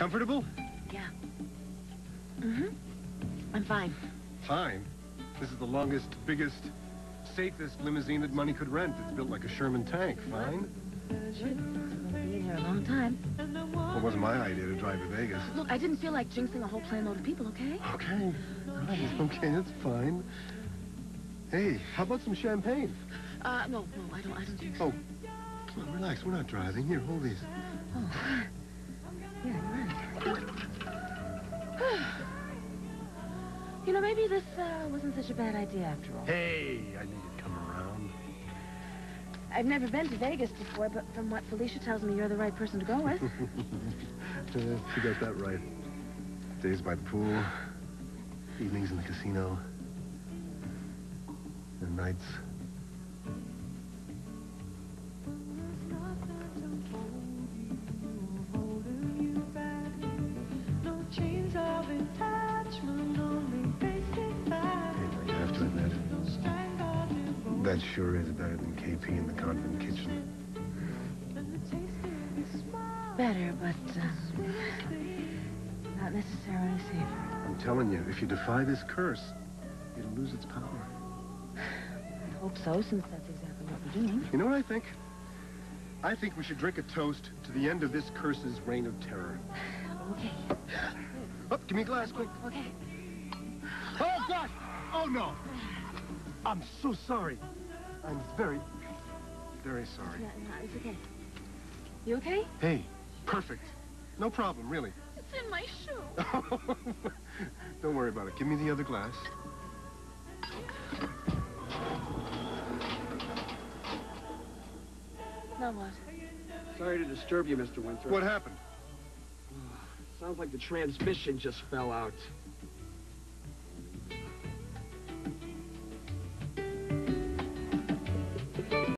Comfortable? Yeah. Mm-hmm. I'm fine. Fine. This is the longest, biggest, safest limousine that money could rent. It's built like a Sherman tank. Fine. Sure. I'm gonna be in here a long time. Well, it wasn't my idea to drive to Vegas. Look, I didn't feel like jinxing a whole planeload of people, okay? Okay. Right. Okay, that's fine. Hey, how about some champagne? No, I don't drink. Oh. Come on, relax. We're not driving. Here, hold these. Oh. Yeah, you're right. You know, maybe this wasn't such a bad idea after all. Hey, I knew you'd come around. I've never been to Vegas before, but from what Felicia tells me, you're the right person to go with. She got that right. Days by the pool, evenings in the casino, and nights. That sure is better than KP in the convent kitchen. Better, but not necessarily safer. I'm telling you, if you defy this curse, it'll lose its power. I hope so, since that's exactly what we're doing. You know what I think? I think we should drink a toast to the end of this curse's reign of terror. Okay. Oh, give me a glass, quick. Okay. Oh, God! Oh, no! I'm so sorry. I'm very, very sorry. No, it's okay. You okay? Hey, perfect. No problem, really. It's in my shoe. Don't worry about it. Give me the other glass. Now what? Sorry to disturb you, Mr. Winthrop. What happened? Sounds like the transmission just fell out.